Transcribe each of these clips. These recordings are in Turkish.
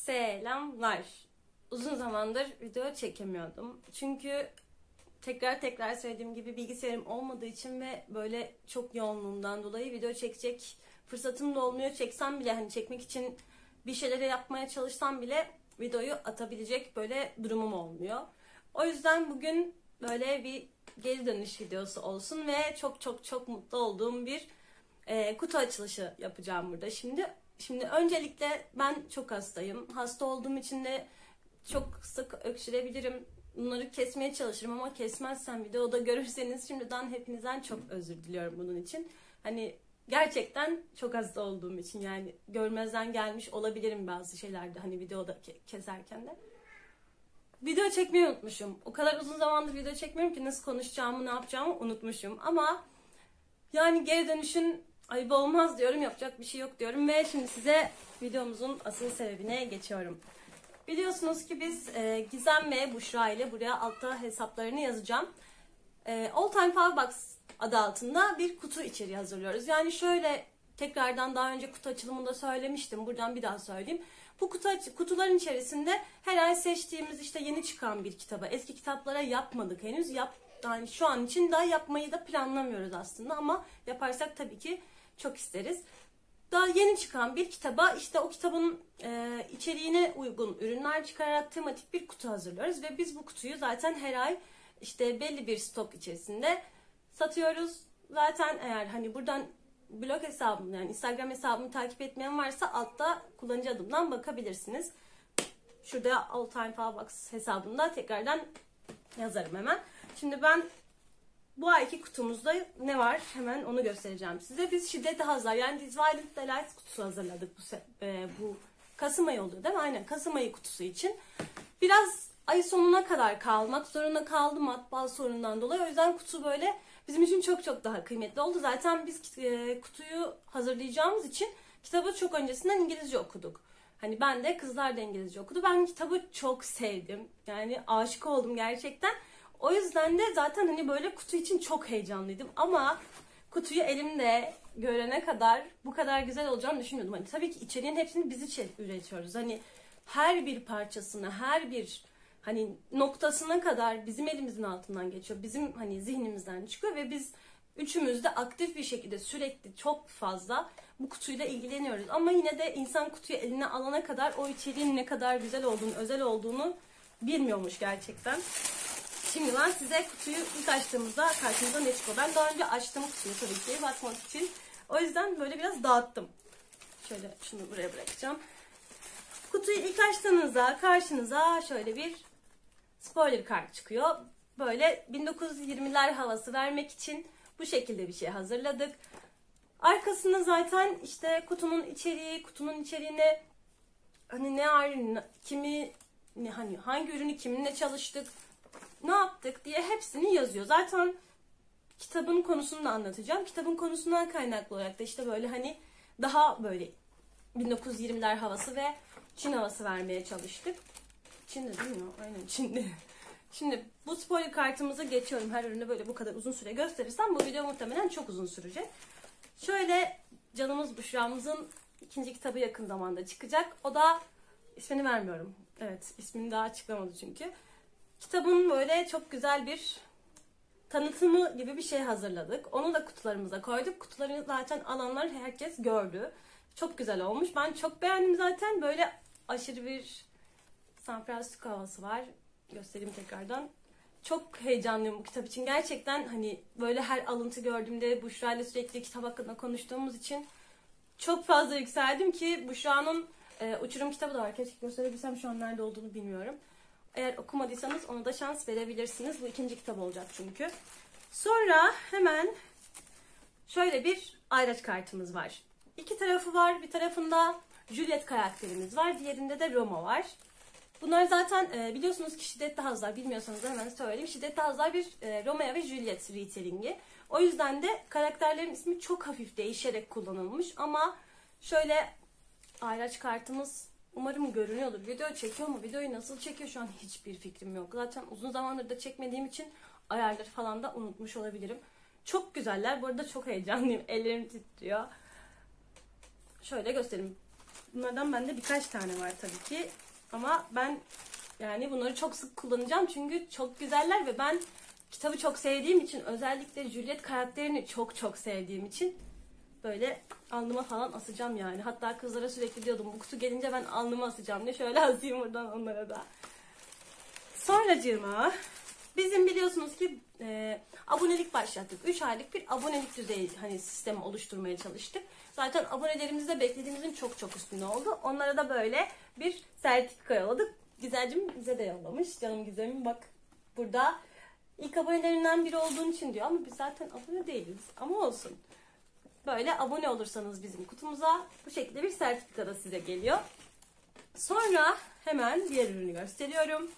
Selamlar. Uzun zamandır video çekemiyordum. Çünkü tekrar söylediğim gibi bilgisayarım olmadığı için ve böyle çok yoğunluğumdan dolayı video çekecek fırsatım da olmuyor. Çeksem bile hani çekmek için bir şeyleri yapmaya çalışsam bile videoyu atabilecek böyle durumum olmuyor. O yüzden bugün böyle bir geri dönüş videosu olsun ve çok mutlu olduğum bir kutu açılışı yapacağım burada Şimdi öncelikle ben çok hastayım. Hasta olduğum için de çok sık öksürebilirim. Bunları kesmeye çalışırım ama kesmezsem videoda görürseniz şimdiden hepinizden çok özür diliyorum bunun için. Hani gerçekten çok hasta olduğum için yani görmezden gelmiş olabilirim bazı şeylerde hani videoda keserken de. Video çekmeyi unutmuşum. O kadar uzun zamandır video çekmiyorum ki nasıl konuşacağımı, ne yapacağımı unutmuşum. Ama yani geri dönüşün ayıp olmaz diyorum, yapacak bir şey yok diyorum ve şimdi size videomuzun asıl sebebine geçiyorum. Biliyorsunuz ki biz Gizem ve Büşra ile buraya altta hesaplarını yazacağım. All Time Favbox adı altında bir kutu içeriği hazırlıyoruz. Yani şöyle tekrardan daha önce kutu açılımında söylemiştim. Buradan bir daha söyleyeyim. Bu kutuların içerisinde her ay seçtiğimiz işte yeni çıkan bir kitaba, eski kitaplara yapmadık henüz. Yani şu an için daha yapmayı da planlamıyoruz aslında ama yaparsak tabii ki çok isteriz. Daha yeni çıkan bir kitaba işte o kitabın içeriğine uygun ürünler çıkararak tematik bir kutu hazırlıyoruz ve biz bu kutuyu zaten her ay işte belli bir stok içerisinde satıyoruz. Zaten eğer hani buradan blog hesabım yani Instagram hesabımı takip etmeyen varsa altta kullanıcı adımdan bakabilirsiniz. Şurada All Time Favbox hesabında tekrardan yazarım hemen. Şimdi ben bu ayki kutumuzda ne var hemen onu göstereceğim size. Biz Şiddet-i Hazlar yani This Violent Delight kutusu hazırladık bu Kasım ayı oldu değil mi? Aynen Kasım ayı kutusu için. Biraz ay sonuna kadar kalmak zorunda kaldım matbaa sorunundan dolayı. O yüzden kutu böyle bizim için çok daha kıymetli oldu. Zaten biz kutuyu hazırlayacağımız için kitabı çok öncesinden İngilizce okuduk. Hani ben de kızlar da İngilizce okudu. Ben kitabı çok sevdim. Yani aşık oldum gerçekten. O yüzden de zaten hani böyle kutu için çok heyecanlıydım ama kutuyu elimde görene kadar bu kadar güzel olacağını düşünmüyordum. Hani tabii ki içeriğin hepsini biz üretiyoruz. Hani her bir parçasını, her bir hani noktasına kadar bizim elimizin altından geçiyor. Bizim hani zihnimizden çıkıyor ve biz üçümüz de aktif bir şekilde sürekli çok fazla bu kutuyla ilgileniyoruz. Ama yine de insan kutuyu eline alana kadar o içeriğin ne kadar güzel olduğunu, özel olduğunu bilmiyormuş gerçekten. Şimdi ben size kutuyu ilk açtığımızda karşımıza ne çıkıyor? Ben daha önce açtım kutuyu tabii ki bakmak için. O yüzden böyle biraz dağıttım. Şöyle şunu buraya bırakacağım. Kutuyu ilk açtığınızda karşınıza şöyle bir spoiler kart çıkıyor. Böyle 1920'ler havası vermek için bu şekilde bir şey hazırladık. Arkasında zaten işte kutunun içeriğine hani ne var, hani hangi ürünü kiminle çalıştık, ne yaptık diye hepsini yazıyor. Zaten kitabın konusunu da anlatacağım. Kitabın konusundan kaynaklı olarak da işte böyle hani daha böyle 1920'ler havası ve Çin havası vermeye çalıştık. Çin'de değil mi? Aynen Çin'de. Şimdi bu spoiler kartımızı geçiyorum. Her ürünü böyle bu kadar uzun süre gösterirsem bu video muhtemelen çok uzun sürecek. Şöyle canımız Büşra'mızın ikinci kitabı yakın zamanda çıkacak. O da ismini vermiyorum. Evet, ismini daha açıklamadı çünkü. Kitabın böyle çok güzel bir tanıtımı gibi bir şey hazırladık. Onu da kutularımıza koyduk. Kutuları zaten alanlar herkes gördü. Çok güzel olmuş. Ben çok beğendim zaten. Böyle aşırı bir San Francisco havası var. Göstereyim tekrardan. Çok heyecanlıyım bu kitap için. Gerçekten hani böyle her alıntı gördüğümde Büşra ile sürekli kitap hakkında konuştuğumuz için çok fazla yükseldim ki Büşra'nın Uçurum kitabı da var. Keşke gösterebilsem, şu an nerede olduğunu bilmiyorum. Eğer okumadıysanız ona da şans verebilirsiniz. Bu ikinci kitap olacak çünkü. Sonra hemen şöyle bir ayraç kartımız var. İki tarafı var. Bir tarafında Juliet karakterimiz var. Diğerinde de Roma var. Bunlar zaten biliyorsunuz ki Şiddet-i Hazlar. Bilmiyorsanız da hemen söyleyeyim. Şiddet-i Hazlar bir Romeo ve Juliet retellingi. O yüzden de karakterlerin ismi çok hafif değişerek kullanılmış. Ama şöyle ayraç kartımız umarım görünüyordur. Video çekiyor mu? Videoyu nasıl çekiyor şu an hiçbir fikrim yok. Zaten uzun zamandır da çekmediğim için ayarları falan da unutmuş olabilirim. Çok güzeller. Bu arada çok heyecanlıyım. Ellerim titriyor. Şöyle göstereyim. Bunlardan bende birkaç tane var tabii ki. Ama ben yani bunları çok sık kullanacağım çünkü çok güzeller ve ben kitabı çok sevdiğim için, özellikle Juliet karakterini çok çok sevdiğim için böyle alnıma falan asacağım yani. Hatta kızlara sürekli diyordum bu kutu gelince ben alnıma asacağım diye, şöyle asayım buradan onlara da. Sonracığıma bizim biliyorsunuz ki abonelik başlattık. 3 aylık bir abonelik düzeyi hani sistemi oluşturmaya çalıştık. Zaten abonelerimiz de beklediğimizin çok çok üstünde oldu. Onlara da böyle bir sertifika yolladık. Güzelcim bize de yollamış. Canım Gizem'im bak burada ilk abonelerinden biri olduğun için diyor ama biz zaten abone değiliz. Ama olsun. Böyle abone olursanız bizim kutumuza bu şekilde bir sertifika da size geliyor. Sonra hemen diğer ürünü gösteriyorum.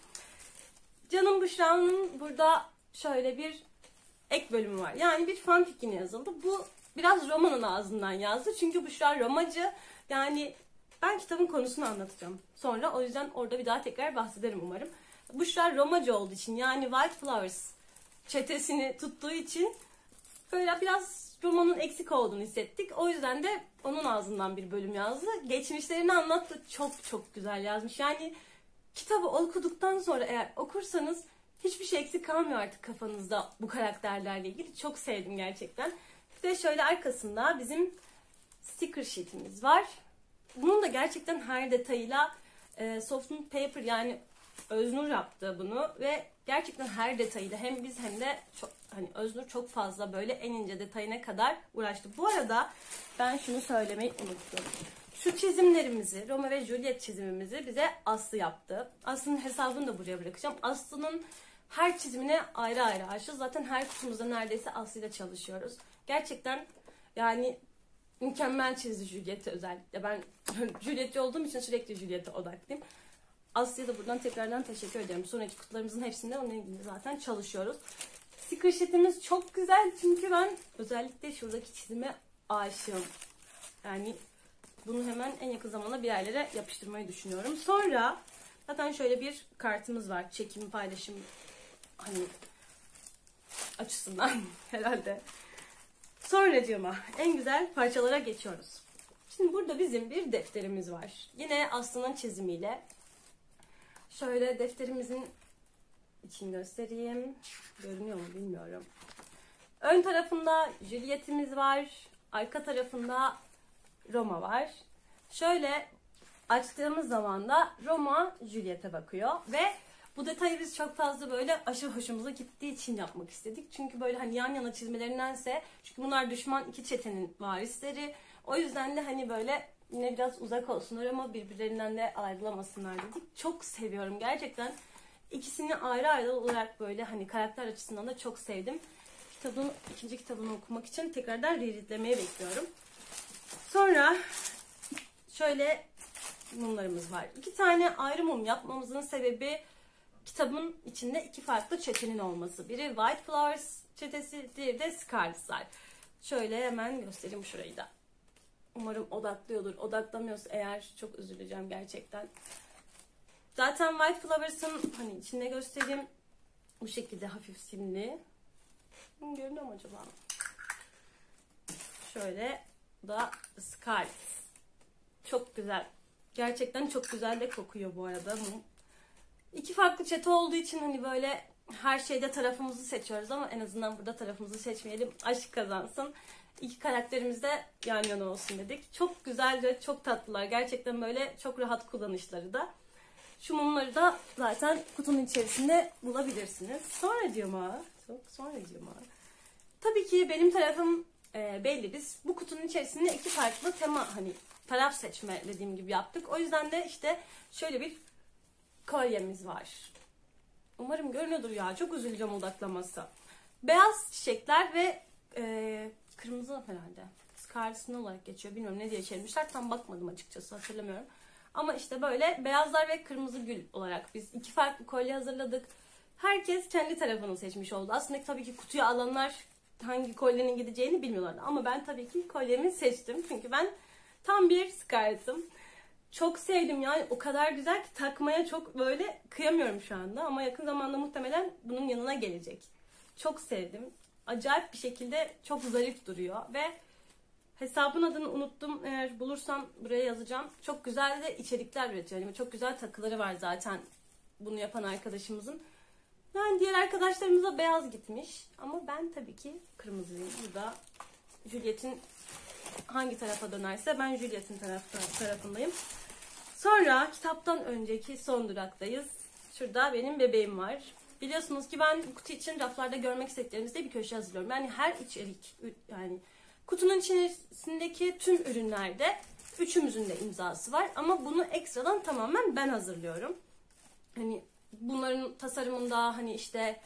Canım Büşra'nın burada şöyle bir ek bölümü var. Yani bir fanficini yazıldı. Bu biraz romanın ağzından yazdı. Çünkü Büşra romacı. Yani ben kitabın konusunu anlatacağım sonra. O yüzden orada bir daha tekrar bahsederim umarım. Büşra romacı olduğu için, yani White Flowers çetesini tuttuğu için böyle biraz romanın eksik olduğunu hissettik. O yüzden de onun ağzından bir bölüm yazdı. Geçmişlerini anlattı. Çok çok güzel yazmış. Yani kitabı okuduktan sonra eğer okursanız hiçbir şey eksik kalmıyor artık kafanızda bu karakterlerle ilgili. Çok sevdim gerçekten. Bir de şöyle arkasında bizim sticker sheet'imiz var. Bunun da gerçekten her detayıyla Soften Paper yani Öznur yaptı bunu ve gerçekten her detayıyla hem biz hem de çok, hani Öznur çok fazla böyle en ince detayına kadar uğraştı. Bu arada ben şunu söylemeyi unuttum. Şu çizimlerimizi, Romeo ve Juliet çizimimizi bize Aslı yaptı. Aslı'nın hesabını da buraya bırakacağım. Aslı'nın her çizimine ayrı ayrı aşığız. Zaten her kutumuzda neredeyse Aslı'yla çalışıyoruz. Gerçekten yani mükemmel çizdi Juliet'i özellikle. Ben Juliet'ci olduğum için sürekli Juliet'e odaklıyım. Aslı'ya da buradan tekrardan teşekkür ederim. Sonraki kutularımızın hepsinde onunla ilgili zaten çalışıyoruz. Sticker sheet'imiz çok güzel çünkü ben özellikle şuradaki çizime aşığım. Yani bunu hemen en yakın zamanda bir yerlere yapıştırmayı düşünüyorum. Sonra zaten şöyle bir kartımız var. Çekim, paylaşım hani açısından herhalde. Sonracığıma en güzel parçalara geçiyoruz. Şimdi burada bizim bir defterimiz var. Yine Aslı'nın çizimiyle. Şöyle defterimizin içini göstereyim. Görünüyor mu bilmiyorum. Ön tarafında Juliet'imiz var. Arka tarafında Roma var. Şöyle açtığımız zaman da Roma Juliet'e bakıyor ve bu detayı biz çok fazla böyle aşırı hoşumuza gittiği için yapmak istedik. Çünkü böyle hani yan yana çizmelerindense, çünkü bunlar düşman iki çetenin varisleri. O yüzden de hani böyle yine biraz uzak olsunlar ama birbirlerinden de ayrılamasınlar dedik. Çok seviyorum gerçekten. İkisini ayrı ayrı olarak böyle hani karakter açısından da çok sevdim. Kitabın ikinci kitabını okumak için tekrardan rereadlemeye bekliyorum. Sonra şöyle mumlarımız var. 2 tane ayrı mum yapmamızın sebebi kitabın içinde 2 farklı çetenin olması. Biri White Flowers çetesi, diğeri de Scarlet'lar. Şöyle hemen göstereyim şurayı da. Umarım odaklıyordur. Odaklamıyorsa eğer çok üzüleceğim gerçekten. Zaten White Flowers'ın hani içinde göstereyim. Bu şekilde hafif simli. Görünüyor mu acaba? Şöyle da Scarlet. Çok güzel. Gerçekten çok güzel de kokuyor bu arada. İki farklı çete olduğu için hani böyle her şeyde tarafımızı seçiyoruz ama en azından burada tarafımızı seçmeyelim. Aşk kazansın. İki karakterimiz de yan yana olsun dedik. Çok güzel ve çok tatlılar. Gerçekten böyle çok rahat kullanışları da. Şu mumları da zaten kutunun içerisinde bulabilirsiniz. Sonracığıma, tabii ki benim tarafım belli. Biz bu kutunun içerisinde 2 farklı tema hani taraf seçme dediğim gibi yaptık. O yüzden de işte şöyle bir kolyemiz var. Umarım görünüyordur ya. Çok üzüleceğim odaklaması. Beyaz çiçekler ve kırmızı herhalde. Scarlet olarak geçiyor. Bilmiyorum ne diye çevirmişler. Tam bakmadım açıkçası. Hatırlamıyorum. Ama işte böyle beyazlar ve kırmızı gül olarak biz 2 farklı kolye hazırladık. Herkes kendi tarafını seçmiş oldu. Aslında tabii ki kutuya alanlar hangi kolyenin gideceğini bilmiyorlardı. Ama ben tabii ki kolyemi seçtim. Çünkü ben tam bir Scarlet'ım. Çok sevdim yani, o kadar güzel ki takmaya çok böyle kıyamıyorum şu anda. Ama yakın zamanda muhtemelen bunun yanına gelecek. Çok sevdim. Acayip bir şekilde çok zarif duruyor ve Hesabın adını unuttum. Eğer bulursam buraya yazacağım. Çok güzel de içerikler üretiyor. Yani çok güzel takıları var zaten bunu yapan arkadaşımızın. Yani diğer arkadaşlarımıza beyaz gitmiş. Ama ben tabii ki kırmızıyım. Burada Juliet'in hangi tarafa dönerse ben Juliet'in tarafındayım. Sonra kitaptan önceki son duraktayız. Şurada benim bebeğim var. Biliyorsunuz ki ben kutu için raflarda görmek istediklerimizde bir köşe hazırlıyorum. Yani her içerik, yani kutunun içerisindeki tüm ürünlerde üçümüzün de imzası var. Ama bunu ekstradan tamamen ben hazırlıyorum. Hani bunların tasarımında hani işte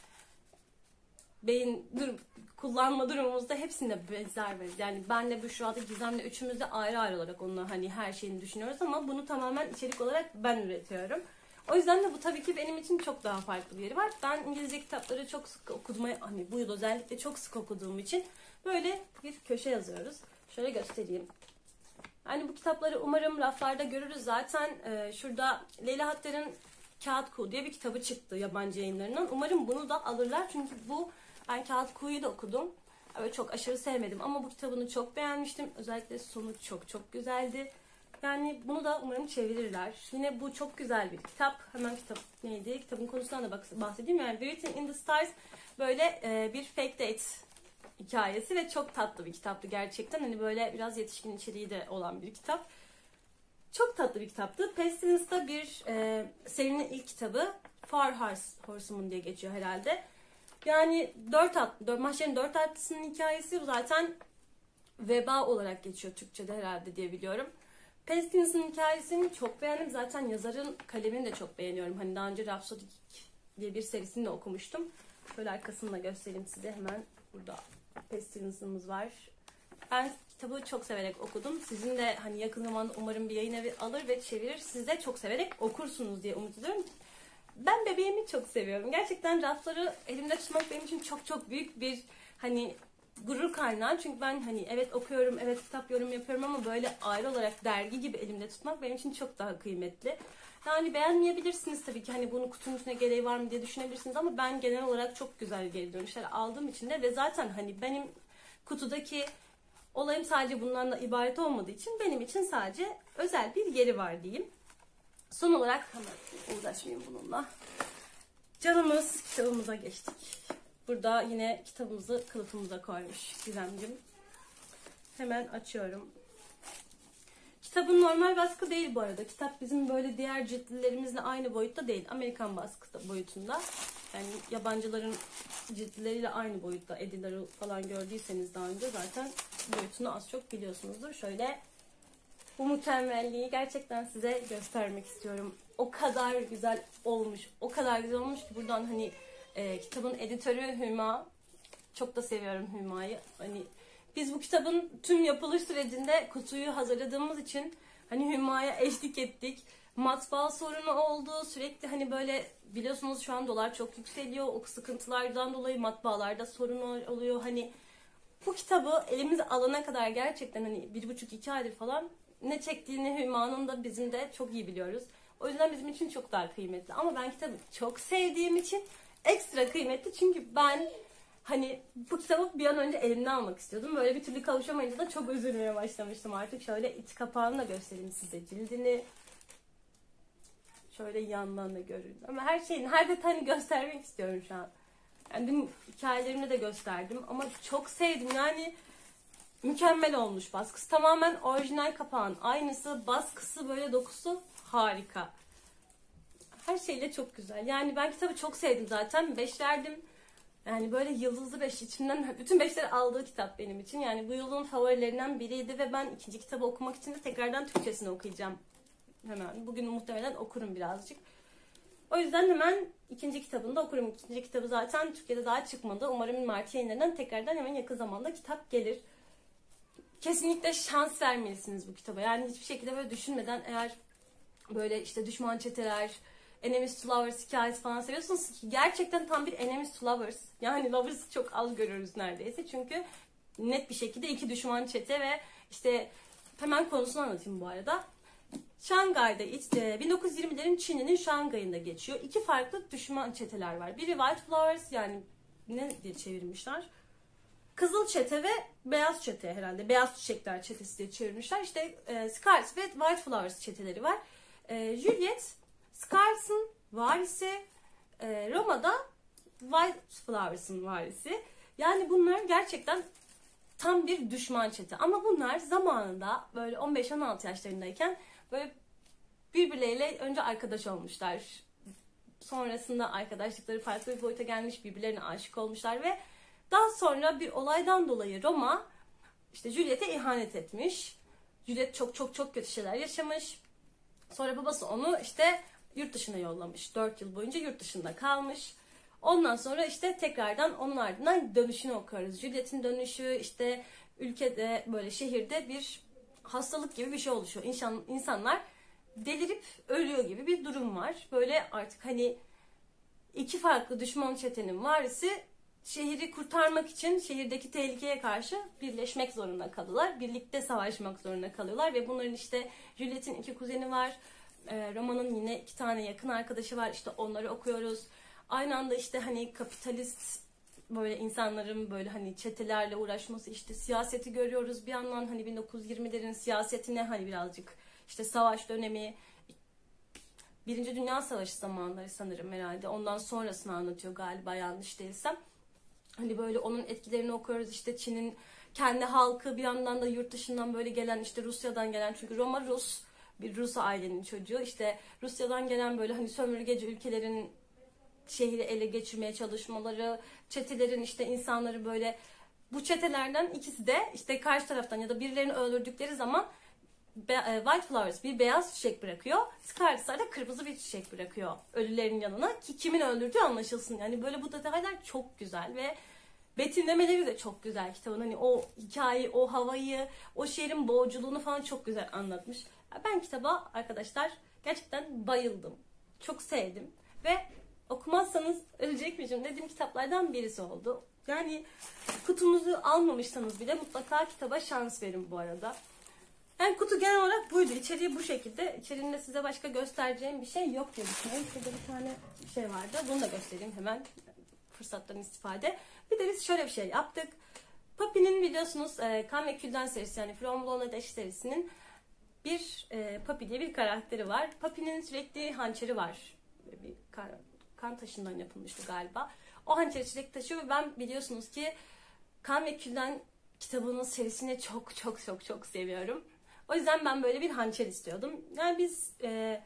kullanma durumumuzda hepsinde benzeriz. Yani benle Büşra'da Gizem'le üçümüz de ayrı ayrı olarak onunla hani her şeyini düşünüyoruz ama bunu tamamen içerik olarak ben üretiyorum. O yüzden de bu tabii ki benim için çok daha farklı bir yeri var. Ben İngilizce kitapları çok sık okudum. Hani bu yıl özellikle çok sık okuduğum için böyle bir köşe yazıyoruz. Şöyle göstereyim. Yani bu kitapları umarım raflarda görürüz. Zaten şurada Leyla Hatter'in Kağıt Kuğu diye bir kitabı çıktı yabancı yayınlarından. Umarım bunu da alırlar. Çünkü ben Kağıt Kuğu'yu da okudum. Evet, çok aşırı sevmedim ama bu kitabını çok beğenmiştim. Özellikle sonu çok çok güzeldi. Yani bunu da umarım çevirirler. Yine bu çok güzel bir kitap. Hemen kitap neydi? Kitabın konusundan da bahsedeyim. Yani Written in the Stars böyle bir fake date hikayesi ve çok tatlı bir kitaptı gerçekten. Hani böyle biraz yetişkin içeriği de olan bir kitap. Çok tatlı bir kitaptı. Pestilence'da bir serinin ilk kitabı. Far Horseman diye geçiyor herhalde. Yani Mahşer'in 4 atlısının hikayesi zaten veba olarak geçiyor Türkçe'de herhalde diye biliyorum. Pestilence'ın hikayesini çok beğendim. Zaten yazarın kalemini de çok beğeniyorum. Hani daha önce Rhapsody diye bir serisini de okumuştum. Şöyle arkasını da göstereyim size. Hemen burada Pestilence'ımız var. Ben kitabı çok severek okudum. Sizin de hani yakın zamanda umarım bir yayın evi alır ve çevirir. Siz de çok severek okursunuz diye umut ediyorum. Ben bebeğimi çok seviyorum. Gerçekten rafları elimde tutmak benim için çok çok büyük bir hani gurur kaynağı. Çünkü ben hani evet okuyorum, evet kitap yorum yapıyorum ama böyle ayrı olarak dergi gibi elimde tutmak benim için çok daha kıymetli. Yani beğenmeyebilirsiniz tabii ki hani bunu kutunun içine gereği var mı diye düşünebilirsiniz ama ben genel olarak çok güzel geri dönüşler aldığım için de ve zaten hani benim kutudaki olayım sadece bundan da ibaret olmadığı için benim için sadece özel bir yeri var diyeyim. Son olarak hemen uğraşmayayım bununla. Canımız kitabımıza geçtik. Burada yine kitabımızı kılıfımıza koymuş Gizemciğim. Hemen açıyorum. Kitabın normal baskı değil bu arada. Kitap bizim böyle diğer ciltlerimizle aynı boyutta değil. Amerikan baskı boyutunda. Yani yabancıların ciltleriyle aynı boyutta. Ediları falan gördüyseniz daha önce zaten boyutunu az çok biliyorsunuzdur. Şöyle bu mükemmelliği gerçekten size göstermek istiyorum. O kadar güzel olmuş. O kadar güzel olmuş ki buradan hani kitabın editörü Hüma. Çok da seviyorum Hüma'yı. Hani biz bu kitabın tüm yapılış sürecinde kutuyu hazırladığımız için hani Hüma'ya eşlik ettik. Matbaa sorunu oldu. Sürekli hani böyle biliyorsunuz şu an dolar çok yükseliyor. O sıkıntılardan dolayı matbaalarda sorun oluyor. Hani bu kitabı elimize alana kadar gerçekten hani 1,5-2 aydır falan ne çektiğini Hüma'nın da bizim de çok iyi biliyoruz. O yüzden bizim için çok daha kıymetli. Ama ben kitabı çok sevdiğim için ekstra kıymetli. Çünkü ben hani bu kitabı bir an önce elimden almak istiyordum. Böyle bir türlü kavuşamayınca da çok üzülmeye başlamıştım artık. Şöyle iç kapağını da göstereyim size. Cildini şöyle yandan da görün. Ama her detayını göstermek istiyorum şu an. Yani dün hikayelerimde de gösterdim. Ama çok sevdim. Yani mükemmel olmuş baskısı. Tamamen orijinal kapağın aynısı. Baskısı böyle dokusu harika. Her şeyle çok güzel. Yani ben kitabı çok sevdim zaten. 5 verdim. Yani böyle yıldızlı 5 içinden bütün 5'leri aldığı kitap benim için. Yani bu yılın favorilerinden biriydi ve ben ikinci kitabı okumak için de tekrardan Türkçesini okuyacağım. Hemen. Bugün muhtemelen okurum birazcık. O yüzden hemen ikinci kitabını da okurum. İkinci kitabı zaten Türkiye'de daha çıkmadı. Umarım Mart yayınlarından tekrardan hemen yakın zamanda kitap gelir. Kesinlikle şans vermelisiniz bu kitaba. Yani hiçbir şekilde böyle düşünmeden eğer böyle işte düşman çeteler, enemies to lovers hikayesi falan seviyorsunuz ki gerçekten tam bir enemies to lovers. Yani lovers çok az görüyoruz neredeyse. Çünkü net bir şekilde iki düşman çete ve işte hemen konusunu anlatayım bu arada. Şangay'da 1920'lerin Çin'inin Şangay'ında geçiyor. İki farklı düşman çeteler var. Biri White Flowers yani ne diye çevirmişler? Kızıl Çete ve Beyaz Çete herhalde. Beyaz Çiçekler Çetesi diye çevirmişler. İşte Scarlet ve White Flowers çeteleri var. Juliet, Scarlet'ın varisi, Roma'da White Flowers'ın varisi. Yani bunlar gerçekten tam bir düşman çete. Ama bunlar zamanında böyle 15-16 yaşlarındayken böyle birbirleriyle önce arkadaş olmuşlar. Sonrasında arkadaşlıkları farklı bir boyuta gelmiş, birbirlerine aşık olmuşlar ve daha sonra bir olaydan dolayı Roma işte Juliet'e ihanet etmiş. Juliet çok çok çok kötü şeyler yaşamış. Sonra babası onu işte yurt dışına yollamış. 4 yıl boyunca yurt dışında kalmış. Ondan sonra işte tekrardan onun ardından dönüşünü okuyoruz. Juliet'in dönüşü işte ülkede böyle şehirde bir hastalık gibi bir şey oluşuyor. İnsanlar delirip ölüyor gibi bir durum var. Böyle artık hani iki farklı düşman çetenin varisi şehri kurtarmak için şehirdeki tehlikeye karşı birleşmek zorunda kalıyorlar. Birlikte savaşmak zorunda kalıyorlar ve bunların işte Juliet'in 2 kuzeni var. Roma'nın yine 2 tane yakın arkadaşı var. İşte onları okuyoruz. Aynı anda işte hani kapitalist böyle insanların böyle hani çetelerle uğraşması, işte siyaseti görüyoruz. Bir yandan hani 1920'lerin siyasetine hani birazcık işte savaş dönemi, Birinci Dünya Savaşı zamanları sanırım herhalde. Ondan sonrasını anlatıyor galiba, yanlış değilsem. Hani böyle onun etkilerini okuyoruz. İşte Çin'in kendi halkı, bir yandan da yurt dışından böyle gelen, işte Rusya'dan gelen, çünkü Roma Rus, bir Rus ailenin çocuğu. İşte Rusya'dan gelen böyle hani sömürgeci ülkelerin şehri ele geçirmeye çalışmaları, çetelerin işte insanları böyle, bu çetelerden ikisi de işte karşı taraftan ya da birilerini öldürdükleri zaman White Flowers bir beyaz çiçek bırakıyor. Scarlet da kırmızı bir çiçek bırakıyor ölülerin yanına ki kimin öldürdüğü anlaşılsın. Yani böyle bu detaylar çok güzel ve betimlemeleri de çok güzel kitabın. Hani o hikayeyi, o havayı, o şehrin boğuculuğunu falan çok güzel anlatmış. Ben kitaba arkadaşlar gerçekten bayıldım. Çok sevdim ve okumazsanız ölecekmişim dediğim kitaplardan birisi oldu. Yani kutumuzu almamışsanız bile mutlaka kitaba şans verin bu arada. Yani kutu genel olarak buydu. İçeriği bu şekilde. İçeriğinde size başka göstereceğim bir şey yok diye düşünüyorum. Şurada bir tane şey vardı. Bunu da göstereyim hemen. Fırsattan istifade. Bir de biz şöyle bir şey yaptık. Puppy'nin biliyorsunuz Kan ve Külden serisi, yani From Lona Dash serisinin bir Puppy diye bir karakteri var. Puppy'nin sürekli hançeri var. Bir kan taşından yapılmıştı galiba. O hançeri sürekli taşıyor ve ben biliyorsunuz ki Kan ve Külden kitabının serisini çok çok çok çok seviyorum. O yüzden ben böyle bir hançer istiyordum. Yani biz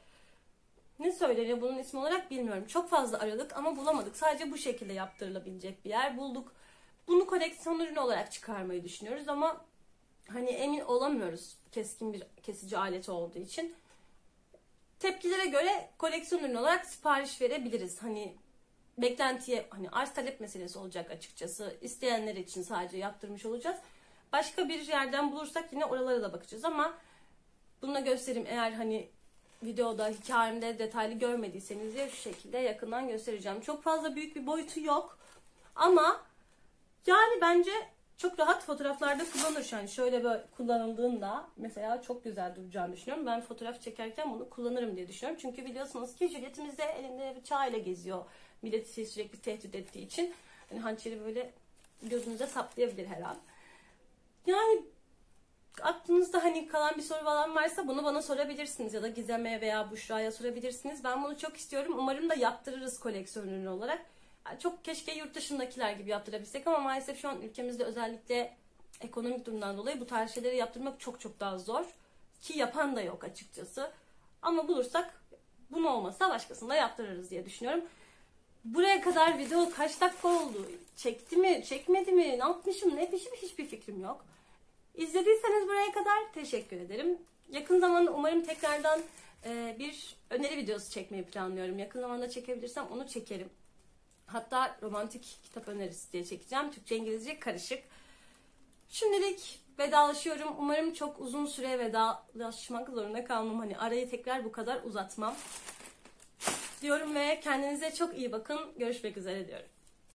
ne söyleniyor bunun ismi olarak bilmiyorum. Çok fazla aradık ama bulamadık. Sadece bu şekilde yaptırılabilecek bir yer bulduk. Bunu koleksiyon ürünü olarak çıkarmayı düşünüyoruz ama hani emin olamıyoruz, keskin bir kesici aleti olduğu için. Tepkilere göre koleksiyon ürünü olarak sipariş verebiliriz. Hani beklentiye, hani arz talep meselesi olacak açıkçası. İsteyenler için sadece yaptırmış olacağız. Başka bir yerden bulursak yine oralara da bakacağız ama bunu da göstereyim, eğer hani videoda, hikayemde detaylı görmediyseniz ya, şu şekilde yakından göstereceğim. Çok fazla büyük bir boyutu yok ama yani bence çok rahat fotoğraflarda kullanılır. Yani şöyle böyle kullanıldığında mesela çok güzel duracağını düşünüyorum. Ben fotoğraf çekerken bunu kullanırım diye düşünüyorum. Çünkü biliyorsunuz ki Juliet'imiz de elinde bıçağıyla geziyor. Milleti sürekli tehdit ettiği için. Yani hançeri böyle gözünüze saplayabilir her an. Yani aklınızda hani kalan bir soru falan varsa bunu bana sorabilirsiniz ya da Gizem'e veya Büşra'ya sorabilirsiniz. Ben bunu çok istiyorum. Umarım da yaptırırız koleksiyon ürünü olarak. Yani çok keşke yurt dışındakiler gibi yaptırabilsek ama maalesef şu an ülkemizde özellikle ekonomik durumdan dolayı bu tarz şeyleri yaptırmak çok çok daha zor. Ki yapan da yok açıkçası. Ama bulursak, bunu olmasa başkasını da yaptırırız diye düşünüyorum. Buraya kadar video kaç dakika oldu? Çekti mi, çekmedi mi, ne yapmışım, ne etmişim hiçbir fikrim yok. İzlediyseniz buraya kadar teşekkür ederim. Yakın zamanda umarım tekrardan bir öneri videosu çekmeyi planlıyorum. Yakın zamanda çekebilirsem onu çekerim. Hatta romantik kitap önerisi diye çekeceğim. Türkçe İngilizce karışık. Şimdilik vedalaşıyorum. Umarım çok uzun süre vedalaşmak zorunda kalmam. Hani arayı tekrar bu kadar uzatmam diyorum ve kendinize çok iyi bakın. Görüşmek üzere diyorum.